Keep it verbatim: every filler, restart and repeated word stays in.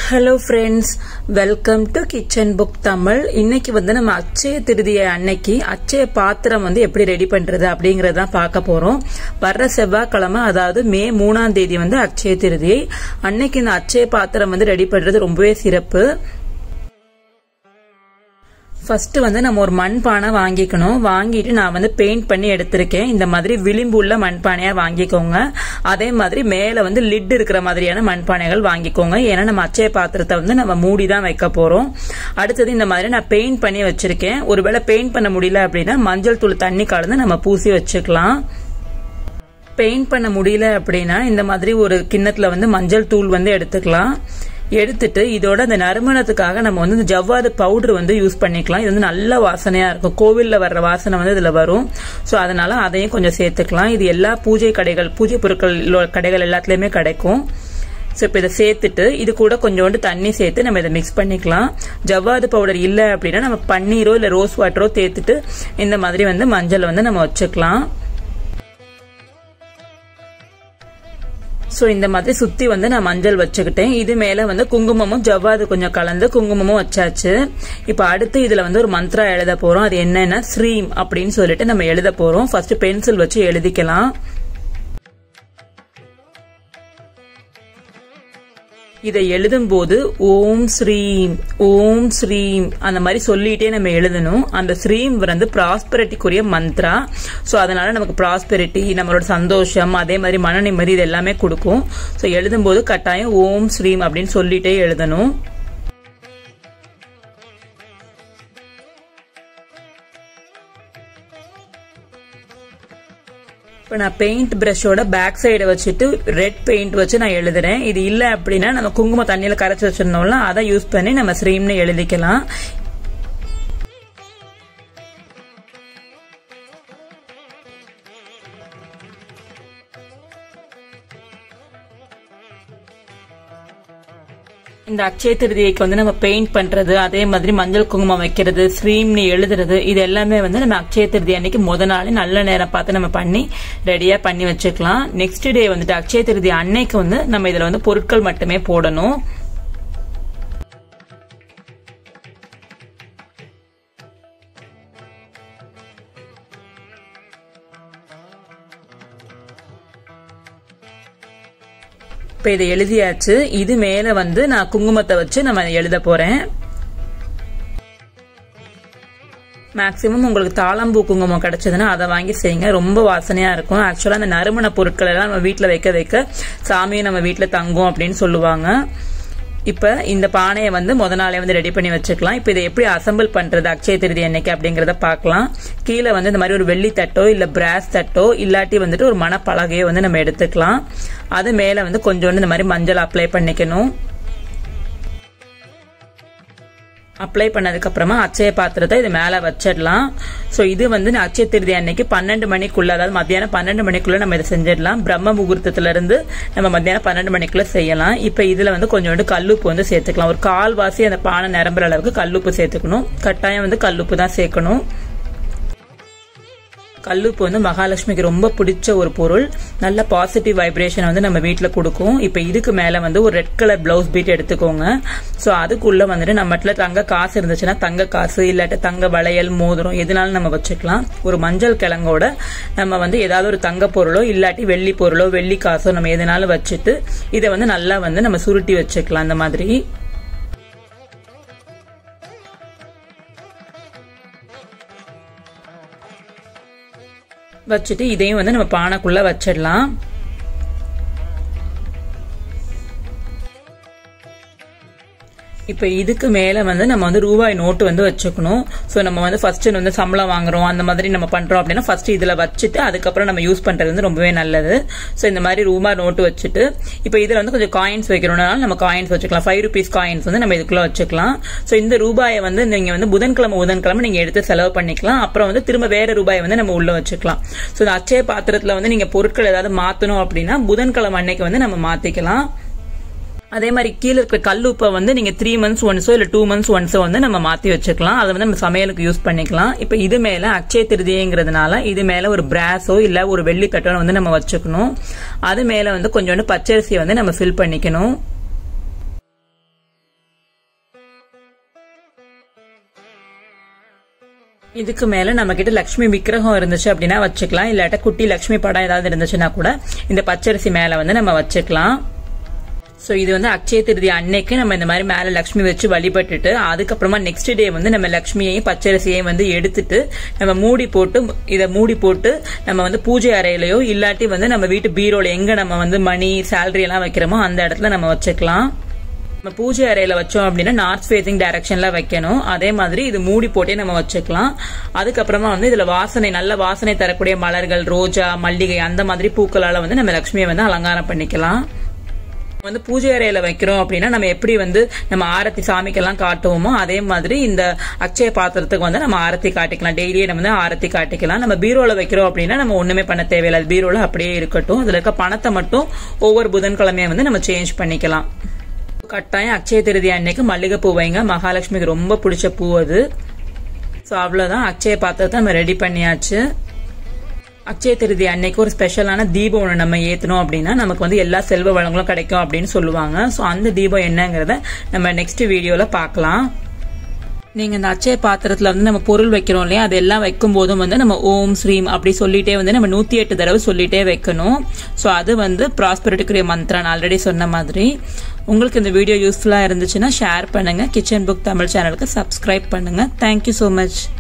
Hello friends, welcome to Kitchen Book Tamil. இன்னைக்கு வந்து நம்ம அக்ஷய திருதியை அன்னைக்கு அக்ஷய பாத்திரம் வந்து எப்படி ரெடி பண்றது அப்படிங்கறத தான் பார்க்க போறோம். வர்ற செவ்வாய்க்கிழமை அதாவது மே மூணாம் தேதி வந்து அக்ஷய திருதியை. அன்னைக்கு இந்த அக்ஷய பாத்திரம் வந்து ரெடி பண்றது ரொம்பவே சிறப்பு. ஃபர்ஸ்ட் வந்து நம்ம ஒரு மண்பானை வாங்கிக்கணும். வாங்கிட்டு நான் வந்து பெயிண்ட் பண்ணி எடுத்திருக்கேன். இந்த மாதிரி விளிம்பு உள்ள மண்பானையா வாங்கிக்கோங்க. அதே மாதிரி மேல வந்து லிட் இருக்கிற மாதிரியான மண்பானைகள் வாங்கிக்கோங்க. ஏன்னா நம்ம அச்சய பாத்திரத்தை வந்து நம்ம மூடி தான் வைக்க போறோம். அடுத்தது இந்த மாதிரி நான் பெயிண்ட் பண்ணி வச்சிருக்கேன். ஒருவேளை பெயிண்ட் பண்ண முடியல அப்படின்னா மஞ்சள் தூள் தண்ணி கலந்து நம்ம பூசி வச்சுக்கலாம். பெயிண்ட் பண்ண முடியல அப்படின்னா இந்த மாதிரி ஒரு கிண்ணத்துல வந்து மஞ்சள் தூள் வந்து எடுத்துக்கலாம். எடுத்துட்டு இதோட அந்த நறுமணத்துக்காக நம்ம வந்து இந்த ஜவ்வாது பவுடர் வந்து யூஸ் பண்ணிக்கலாம். இது வந்து நல்ல வாசனையா இருக்கும். கோவில்ல வர்ற வாசனை வந்து இதுல வரும். சோ அதனால அதையும் கொஞ்சம் சேர்த்துக்கலாம். இது எல்லா பூஜை கடைகள் பூஜை பொருட்கள் கடைகள் எல்லாத்துலயுமே கிடைக்கும். சோ இப்ப இதை சேர்த்துட்டு இது கூட கொஞ்சோண்டு தண்ணி சேர்த்து நம்ம இதை மிக்ஸ் பண்ணிக்கலாம். ஜவ்வாது பவுடர் இல்ல அப்படின்னா நம்ம பன்னீரோ இல்ல ரோஸ் வாட்டரோ சேர்த்துட்டு இந்த மாதிரி வந்து மஞ்சள் வந்து நம்ம வச்சுக்கலாம். சோ இந்த மாதிரி சுத்தி வந்து நான் மஞ்சள் வச்சுக்கிட்டேன். இது மேல வந்து குங்குமமும் ஜவ்வாது கொஞ்சம் கலந்து குங்குமமும் வச்சாச்சு. இப்ப அடுத்து இதுல வந்து ஒரு மந்த்ரா எழுத போறோம். அது என்னன்னா ஸ்ரீம் அப்படின்னு சொல்லிட்டு நம்ம எழுத போறோம். ஃபர்ஸ்ட் பென்சில் வச்சு எழுதிக்கலாம். இதை எழுதும் போது ஓம் ஸ்ரீம் ஓம் ஸ்ரீம் அந்த மாதிரி சொல்லிட்டே நம்ம எழுதணும். அந்த ஸ்ரீம் வந்து ப்ராஸ்பெரிட்டிக்குரிய மந்த்ரா. சோ அதனால நமக்கு ப்ராஸ்பெரிட்டி, நம்மளோட சந்தோஷம், அதே மாதிரி மன நிம்மதி இது எல்லாமே கொடுக்கும். சோ எழுதும் போது கட்டாயம் ஓம் ஸ்ரீம் அப்படின்னு சொல்லிட்டே எழுதணும். இப்ப நான் பெயிண்ட் பிரஷோட பேக் சைடை வச்சுட்டு ரெட் பெயிண்ட் வச்சு நான் எழுதுறேன். இது இல்ல அப்படின்னா நம்ம குங்கும தண்ணியில கரைச்சு வச்சிருந்தோம்ல அதை யூஸ் பண்ணி நம்ம ஸ்ரீம்னு எழுதிக்கலாம். இந்த அக்ஷய திருதியைக்கு வந்து நம்ம பெயிண்ட் பண்றது, அதே மாதிரி மஞ்சள் குங்குமம் வைக்கிறது, ஸ்ரீம்னு எழுதுறது, இது எல்லாமே வந்து நம்ம அக்ஷய திருதியை அன்னைக்கு முத நாள் நல்ல நேரம் பார்த்து நம்ம பண்ணி ரெடியா பண்ணி வச்சுக்கலாம். நெக்ஸ்ட் டே வந்துட்டு அக்ஷய திருதியை அன்னைக்கு வந்து நம்ம இதுல வந்து பொருட்கள் மட்டுமே போடணும். இப்ப இதை எழுதியாச்சு. இது மேல வந்து நான் குங்குமத்தை வச்சு நம்ம எழுத போறேன். மேக்சிமம் உங்களுக்கு தாளம்பூ குங்குமம் கிடைச்சதுன்னா அதை வாங்கி செய்யுங்க. ரொம்ப வாசனையா இருக்கும். ஆக்சுவலா அந்த நறுமண பொருட்கள் எல்லாம் நம்ம வீட்டுல வைக்க வைக்க சாமியும் நம்ம வீட்டுல தங்கும் அப்படின்னு சொல்லுவாங்க. இப்ப இந்த பானையை வந்து முத நாளே வந்து ரெடி பண்ணி வச்சுக்கலாம். இப்ப இதை எப்படி அசம்பிள் பண்றது அக்ஷய திருதி அன்னைக்கு அப்படிங்கறத பாக்கலாம். கீழே வந்து இந்த மாதிரி ஒரு வெள்ளி தட்டோ இல்ல பிராஸ் தட்டோ இல்லாட்டி வந்துட்டு ஒரு மணப்பலகையோ வந்து நம்ம எடுத்துக்கலாம். அது மேல வந்து கொஞ்சோண்டு இந்த மாதிரி மஞ்சள் அப்ளை பண்ணிக்கணும். அப்ளை பண்ணதுக்கு அப்புறமா அக்ஷய பாத்திரத்தை இது மேல வச்சிடலாம். சோ இது வந்து அக்ஷய திருதி அன்னைக்கு பன்னெண்டு மணிக்குள்ள, அதாவது மத்தியானம் பன்னெண்டு மணிக்குள்ள நம்ம இதை செஞ்சிடலாம். பிரம்ம முகூர்த்தத்துல இருந்து நம்ம மத்தியானம் பன்னெண்டு மணிக்குள்ள செய்யலாம். இப்ப இதுல வந்து கொஞ்சோண்டு கல்லுப்பு வந்து சேர்த்துக்கலாம். ஒரு கால் வாசி அந்த பானை நிரம்புற அளவுக்கு கல்லுப்பு சேர்த்துக்கணும். கட்டாயம் வந்து கல்லுப்பு தான் சேர்க்கணும். கல்லுப்பு வந்து மகாலட்சுமிக்கு ரொம்ப பிடிச்ச ஒரு பொருள். நல்ல பாசிட்டிவ் வைப்ரேஷன் வந்து நம்ம வீட்டுல கொடுக்கும். இப்ப இதுக்கு மேல வந்து ஒரு ரெட் கலர் பிளவுஸ் பீட் எடுத்துக்கோங்க. சோ அதுக்குள்ள வந்துட்டு நம்மகிட்ட தங்க காசு இருந்துச்சுன்னா தங்க காசு இல்லாட்ட தங்க வளையல் மோதிரம் எதுனாலும் நம்ம வச்சுக்கலாம். ஒரு மஞ்சள் கிழங்கோட நம்ம வந்து ஏதாவது ஒரு தங்க பொருளோ இல்லாட்டி வெள்ளி பொருளோ வெள்ளி காசோ நம்ம எதுனாலும் வச்சுட்டு இதை வந்து நல்லா வந்து நம்ம சுருட்டி வச்சுக்கலாம். அந்த மாதிரி வச்சுட்டு இதையும் வந்து நம்ம பானைக்குள்ள வச்சிடலாம். இப்ப இதுக்கு மேல வந்து நம்ம வந்து ரூபாய் நோட்டு வந்து வச்சுக்கணும். சோ நம்ம வந்து ஃபர்ஸ்ட் வந்து சம்பளம் வாங்குறோம் அந்த மாதிரி நம்ம பண்றோம் அப்படின்னா ஃபர்ஸ்ட் இதுல வச்சுட்டு அதுக்கப்புறம் நம்ம யூஸ் பண்றது வந்து ரொம்பவே நல்லது. சோ இந்த மாதிரி ரூபாய் நோட்டு வச்சுட்டு இப்ப இதுல வந்து கொஞ்சம் காயின்ஸ் வைக்கிறோம்னால நம்ம காயின்ஸ் வச்சுக்கலாம். ஃபைவ் ருபீஸ் காயின்ஸ் வந்து நம்ம இதுக்குள்ள வச்சுக்கலாம். சோ இந்த ரூபாயை வந்து நீங்க வந்து புதன்கிழமை புதன்கிழமை நீங்க எடுத்து செலவு பண்ணிக்கலாம். அப்புறம் வந்து திரும்ப வேற ரூபாயை வந்து நம்ம உள்ள வச்சுக்கலாம். சோ இந்த அக்ஷய பாத்திரத்துல வந்து நீங்க பொருட்கள் ஏதாவது மாத்தணும் அப்படின்னா புதன்கிழமை அன்னைக்கு வந்து நம்ம மாத்திக்கலாம். அதே மாதிரி கீழே இருக்கிற கல்லுப்பை வந்து நீங்க த்ரீ மந்த்ஸ் ஒன்ஸோ இல்ல டூ மந்த்ஸ் ஒன்ஸோ வந்து நம்ம மாத்தி வச்சுக்கலாம். அதை வந்து நம்ம சமையலுக்கு யூஸ் பண்ணிக்கலாம். இப்ப இது மேல அக்ஷய திருதியைங்கிறதுனால இது மேல ஒரு பிராஸோ இல்ல ஒரு வெள்ளி தட்டோ வந்து நம்ம வச்சுக்கணும். அது மேல வந்து கொஞ்சோண்டு பச்சரிசியை வந்து நம்ம ஃபில் பண்ணிக்கணும். இதுக்கு மேல நம்ம கிட்ட லட்சுமி விக்கிரகம் இருந்துச்சு அப்படின்னா வச்சுக்கலாம். இல்லாட்ட குட்டி லட்சுமி படம் ஏதாவது இருந்துச்சுன்னா கூட இந்த பச்சரிசி மேல வந்து நம்ம வச்சுக்கலாம். சோ இது வந்து அக்ஷய திருதி அன்னைக்கு நம்ம இந்த மாதிரி மேல லட்சுமி வச்சு வழிபட்டுட்டு அதுக்கப்புறமா நெக்ஸ்ட் டே வந்து நம்ம லட்சுமியையும் பச்சரிசியையும் வந்து எடுத்துட்டு நம்ம மூடி போட்டு இதை மூடி போட்டு நம்ம வந்து பூஜை அறையிலயோ இல்லாட்டி வந்து நம்ம வீட்டு பீரோல எங்க நம்ம வந்து மணி சேலரி எல்லாம் வைக்கிறோமோ அந்த இடத்துல நம்ம வச்சுக்கலாம். நம்ம பூஜை அறையில வச்சோம் அப்படின்னா நார்த் ஃபேசிங் டைரக்ஷன்ல வைக்கணும். அதே மாதிரி இது மூடி போட்டே நம்ம வச்சுக்கலாம். அதுக்கப்புறமா வந்து இதுல வாசனை நல்ல வாசனை தரக்கூடிய மலர்கள், ரோஜா, மல்லிகை அந்த மாதிரி பூக்களால வந்து நம்ம லட்சுமியை வந்து அலங்காரம் பண்ணிக்கலாம். வந்து பூஜை அறையில வைக்கிறோம் அப்படின்னா நம்ம எப்படி வந்து நம்ம ஆரத்தி சாமிக்கெல்லாம் காட்டுவோமோ அதே மாதிரி இந்த அக்ஷய பாத்திரத்துக்கு வந்து நம்ம ஆரத்தி காட்டிக்கலாம். டெய்லியே நம்ம வந்து ஆரத்தி காட்டிக்கலாம். நம்ம பீரோல வைக்கிறோம் அப்படின்னா நம்ம ஒண்ணுமே பண்ண தேவையில்லை. பீரோல அப்படியே இருக்கட்டும். அதுல இருக்க பணத்தை மட்டும் ஒவ்வொரு புதன்கிழமையும் வந்து நம்ம சேஞ்ச் பண்ணிக்கலாம். கட்டாயம் அக்ஷய திருதி அன்னைக்கு மல்லிகை பூ வைங்க. மகாலட்சுமிக்கு ரொம்ப பிடிச்ச பூ அது. சோ அவ்வளவுதான், அக்ஷய பாத்திரத்தை நம்ம ரெடி பண்ணியாச்சு. அக்ஷய திருதி அன்னைக்கு ஒரு ஸ்பெஷலான தீபம் ஒன்று நம்ம ஏத்தணும் அப்படின்னா நமக்கு வந்து எல்லா செல்வ வளங்களும் கிடைக்கும் அப்படின்னு சொல்லுவாங்க. சோ அந்த தீபம் என்னங்கறத நம்ம நெக்ஸ்ட் வீடியோல பார்க்கலாம். நீங்க இந்த அக்ஷய பாத்திரத்துல வந்து நம்ம பொருள் வைக்கிறோம் இல்லையா, அதெல்லாம் வைக்கும் போதும் வந்து நம்ம ஓம் ஸ்ரீம் அப்படி சொல்லிட்டே வந்து நம்ம நூத்தி எட்டு தடவை சொல்லிட்டே வைக்கணும். சோ அது வந்து ப்ராஸ்பரிட்டிக்குரிய மந்திரம் ஆல்ரெடி சொன்ன மாதிரி. உங்களுக்கு இந்த வீடியோ யூஸ்ஃபுல்லா இருந்துச்சுன்னா ஷேர் பண்ணுங்க. கிச்சன் புக் தமிழ் சேனலுக்கு சப்ஸ்கிரைப் பண்ணுங்க. Thank you so much.